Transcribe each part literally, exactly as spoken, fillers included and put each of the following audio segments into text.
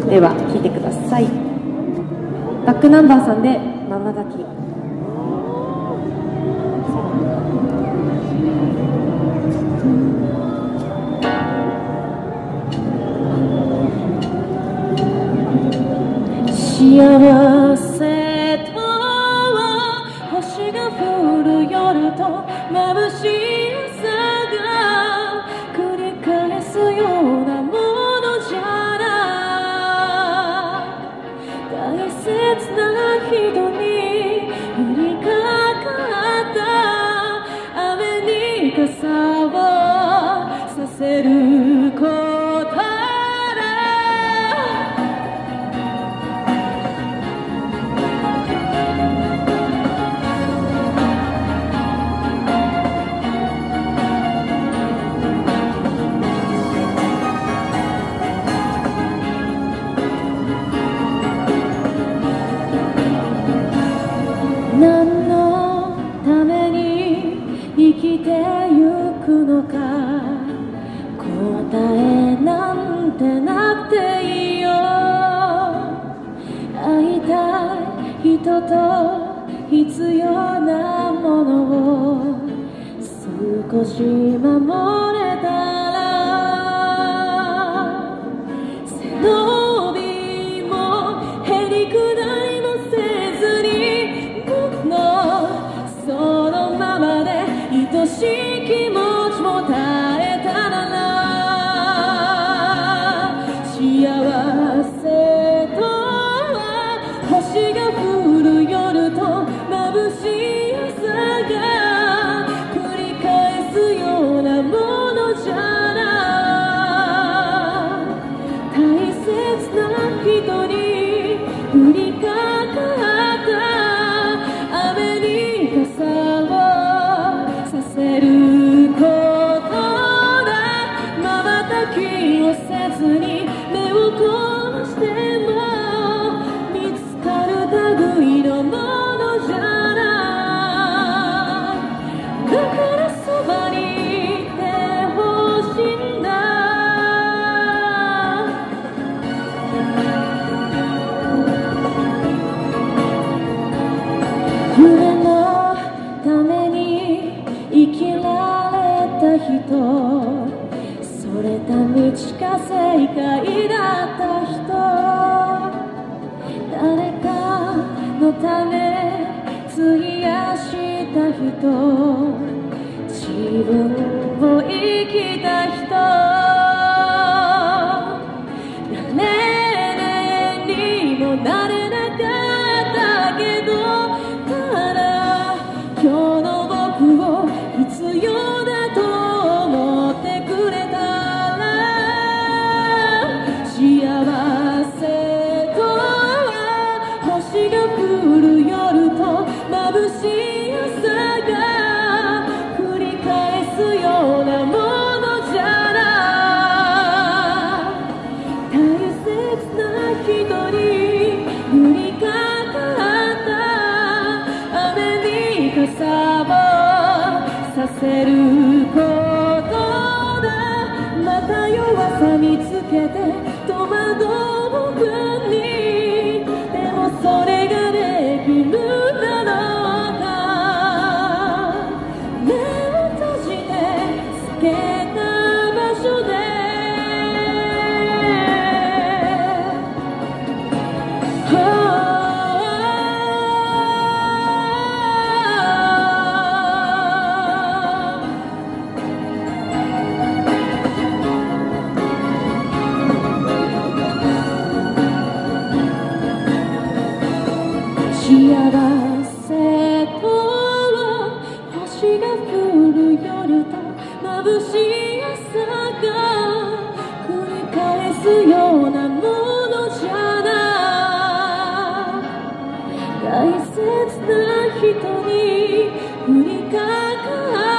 では聴いてください。バックナンバーさんで「まばたき」。 幸せとは星が降る夜と眩しい朝が繰り返すようなものじゃない。大切な人に降りかかった雨に傘をさせること何のために生きてゆくのか答えなんてなくていいよ。会いたい人と必要なものを少し守れたら背伸びもへりくだりもせずにそのままで愛しい気持ちも耐えたなら幸せとは星が降る夜と眩しい朝が繰り返すようなものじゃない。大切な人に降りかかった雨に傘をさせることだ。まばたきをせずに目をこましても見つかる類のものじゃない。だからそばにいてほしいんだ。夢のために生きられた人、それた道か正解だった人、誰かのため費やした人、自分を生きた人、誰にもなれなかったけど、ただ今日の僕を必要だと思ってくれたら幸せとは星が降る夜と眩しい朝が繰り返すようなものじゃない。大切な人に降りかかった雨に傘をさせることだ。また弱さ見つけて戸惑う僕に、でもそれができるだろうか。目を閉じて透けた場所で幸せとは星が降る夜と眩しい朝が繰り返すようなものじゃない。大切な人に降りかか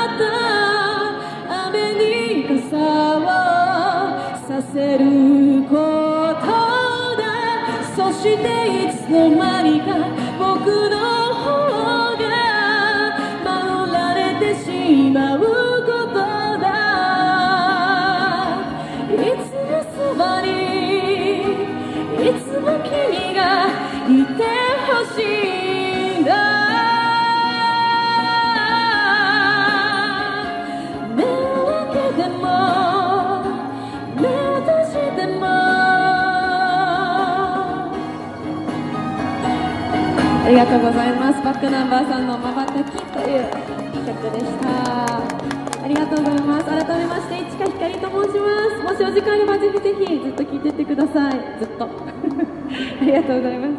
った雨に傘をさせることだ。そしていつの間にか僕の方が守られてしまうことだ。いつもそばにいがとうございます。バックナンバーさんのまばたきという曲でした。ありがとうございます。改めまして市川ひかりと申します。もしお時間あればぜひぜひずっと聴いてってください。ずっとありがとうございます。